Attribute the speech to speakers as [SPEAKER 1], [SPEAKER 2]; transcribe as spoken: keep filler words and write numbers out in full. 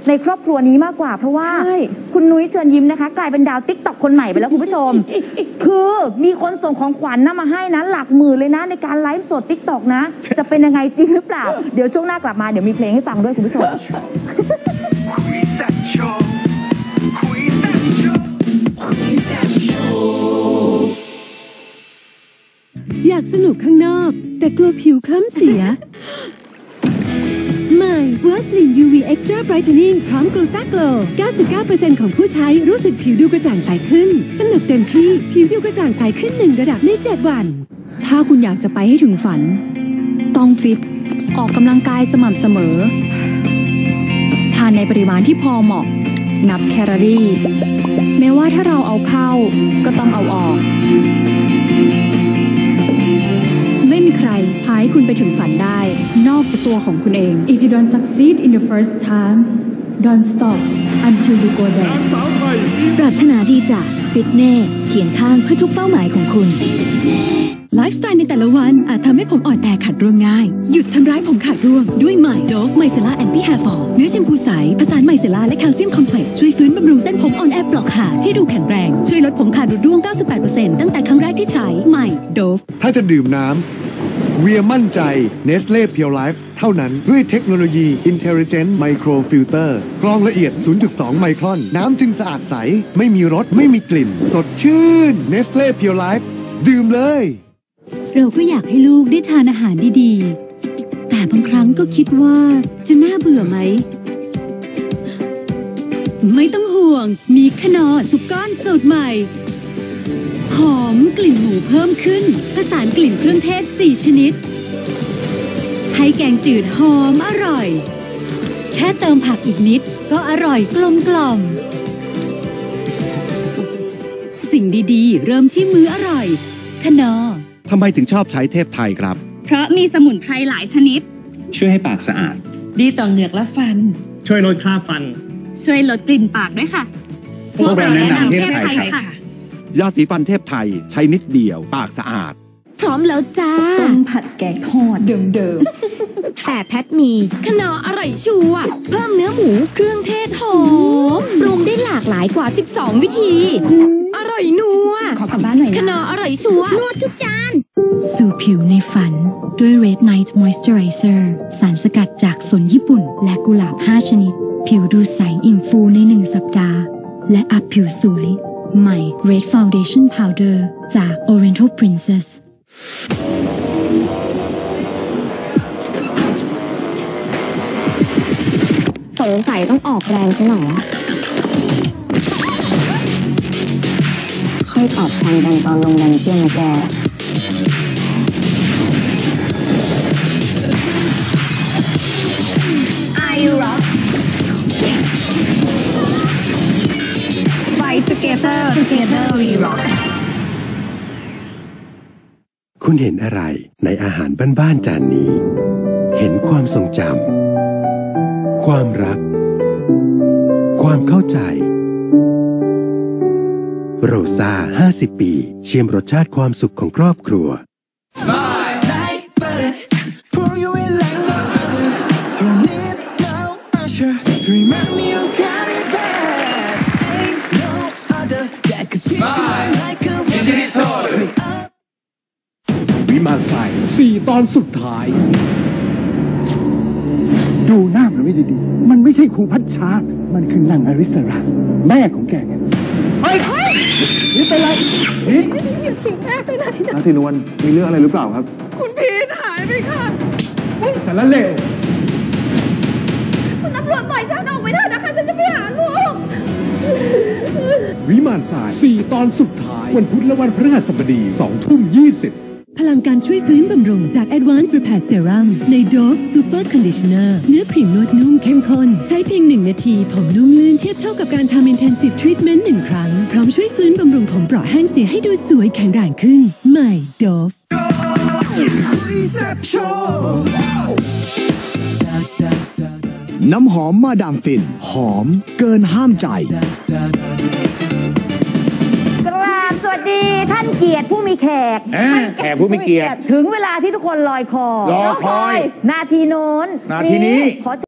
[SPEAKER 1] ในครอบครัวนี้มากกว่าเพราะว่าคุณนุ้ยเชิญยิ้มนะคะกลายเป็นดาวติ๊กต็อกคนใหม่ไปแล้วคุณผู้ชม คือมีคนส่งของขวัญนำมาให้นะหลักหมื่นเลยนะในการไลฟ์สดติ๊กต็อกนะจะเป็นยังไงจริงหรือเปล่าเดี๋ยวช่วงหน้ากลับมาเดี๋ยวมีเพลงให้ฟังด้วยคุณผู้ชม
[SPEAKER 2] อยากสนุกข้างนอกแต่กลัวผิวคล้ำเสีย ใหม่ Vaseline ยู วี Extra Brightening พร้อมกลูตาโกล เก้าสิบเก้าเปอร์เซ็นต์ ของผู้ใช้รู้สึกผิวดูกระจ่างใสขึ้นสนุกเต็มที่ผิวดูกระจ่างใสขึ้นหนึ่งระดับในเจ็ดวันถ้าคุณอยากจะไปให้ถึงฝันต้องฟิตออกกำลังกายสม่ำเสมอทานในปริมาณที่พอเหมาะนับแคลอรี่แม้ว่าถ้าเราเอาเข้าก็ต้องเอาออกไม่มีใครพาให้คุณไปถึงฝันได้นอกจากตัวของคุณเอง If you don't succeed in the first time don't stop until you go there ปรารถนาดีจากฟิตเน่เคียงข้างเพื่อทุกเป้าหมายของคุณไลฟ์สไตล์ในแต่ละวันอาจทำให้ผมอ่อนแอขาดร่วงง่ายหยุดทำร้ายผมขาดร่วงด้วยใหม่โดฟไมเซล่าแอนตี้แฮร์ฟอลเนื้อแชมพูใสผสานไมเซล่าและแคลเซียมคอมเพล็กซ์ช่วยฟื้นบำรุงเส้นผมอ่อนแอปลอกขาดให้ดูแข็งแรงช่วยลดผมขาดร่วง เก้าสิบแปดเปอร์เซ็นต์ ตั้งแต่ครั้งแรกที่ใช้ใหม่โดฟ
[SPEAKER 3] ถ้าจะดื่มน้ำเวียมั่นใจ Nestle Pure Life เท่านั้นด้วยเทคโนโลยี Intelligent Micro Filter กรองละเอียด ศูนย์จุดสอง ไมครอนน้ำจึงสะอาดใสไม่มีรสไม่มีกลิ่นสดชื่น Nestle Pure Life ดื่มเลย
[SPEAKER 2] เราก็อยากให้ลูกได้ทานอาหารดีๆแต่บางครั้งก็คิดว่าจะน่าเบื่อไหมไม่ต้องห่วงมีขนอสุกก้อนสูตรใหม่หอมกลิ่นหมูเพิ่มขึ้นผสานกลิ่นเครื่องเทศสี่ชนิดให้แกงจืดหอมอร่อยแค่เติมผักอีกนิดก็อร่อยกลมกล่อมสิ่งดีๆเริ่มที่มื้ออร่อยขนอ
[SPEAKER 4] ทำไมถึงชอบใช้เทพไทยครับ
[SPEAKER 5] เพราะมีสมุนไพรหลายชนิด
[SPEAKER 6] ช่วยให้ปากสะอาด
[SPEAKER 7] ดีต่อเหงือกและฟัน
[SPEAKER 6] ช่วยลดคราบฟัน
[SPEAKER 5] ช่วยลดกลิ่นปากด้วยค่ะ
[SPEAKER 6] พวกเราแนะนำเทพไทยค่ะ
[SPEAKER 4] ยาสีฟันเทพไทยใช้นิดเดียวปากสะอาด
[SPEAKER 2] พร้อมแล้วจ้า
[SPEAKER 1] ต้มผัดแกงทอดเดิม
[SPEAKER 2] ๆแต่แพทมีขนออร่อยชัวร์เพิ่มเนื้อหมูเครื่องเทศหอมปรุงได้หลากหลายกว่าสิบสองวิธีอร่อยนัว
[SPEAKER 1] ขอกลับบ้านหน่อยนะ
[SPEAKER 2] ขนออร่อยชัวร์นวดทุกจานสู่ผิวในฝันด้วย Red Night Moisturizer สารสกัดจากสนญี่ปุ่นและกุหลาบห้าชนิดผิวดูใสอิ่มฟูในหนึ่งสัปดาห์และอัพผิวสวยใหม่ Red Foundation Powder จาก Oriental Princess
[SPEAKER 8] สงสัยต้องออกแรงซะหน่อยค่อยตอบแทนกันตอนลงดันเจี้ยนนะแก
[SPEAKER 4] Together Together We Rock คุณเห็นอะไรในอาหารบ้านๆจานนี้ เห็นความทรงจำความรักความเข้าใจโรซ่าห้าสิบปีชิมรสชาติความสุขของครอบครัว
[SPEAKER 9] วิมานทรายสี่ตอนสุดท้ายดูหน้ามันไม่ดีๆมันไม่ใช่ครูพัชชามันคือนางอริสราแม่ของแกไงเฮ้ยนี่เป็นไรนี่อย่าทิ้งแม่ไปไหนนาทีนวลมีเรื่องอะไรหรือเปล่าครับ
[SPEAKER 5] คุณพีทหายไปค่ะ
[SPEAKER 9] สารเลว
[SPEAKER 5] คุณตำรวจปล่อยฉันออกไปเถอะนะคะฉันจะไปหาลูก
[SPEAKER 9] วิมานทรายสี่ตอนสุดท้ายวันพุธและวันพฤหัสบดีสองทุ่มยี่สิบ
[SPEAKER 2] พลังการช่วยฟื้นบำรุงจาก Advanced Repair Serum ใน Dove Super Conditioner เนื้อครีมนวดนุ่มเข้มข้นใช้เพียงหนึ่งนาทีผมนุ่มลื่นเทียบเท่ากับการทำ Intensive Treatment หนึ่งครั้งพร้อมช่วยฟื้นบำรุงผมเปราะแห้งเสียให้ดูสวยแข็งแรงขึ้นใหม่ Dove
[SPEAKER 10] น้ำหอมมาดามฟินหอมเกินห้ามใจ
[SPEAKER 1] สวัสดีท่านเกียรติผู้มีแขก
[SPEAKER 6] แขกผู้มีเกียรติ
[SPEAKER 1] ถึงเวลาที่ทุกคนลอยคอ
[SPEAKER 6] รอคอย
[SPEAKER 1] นาทีโน้น
[SPEAKER 6] นาทีนี้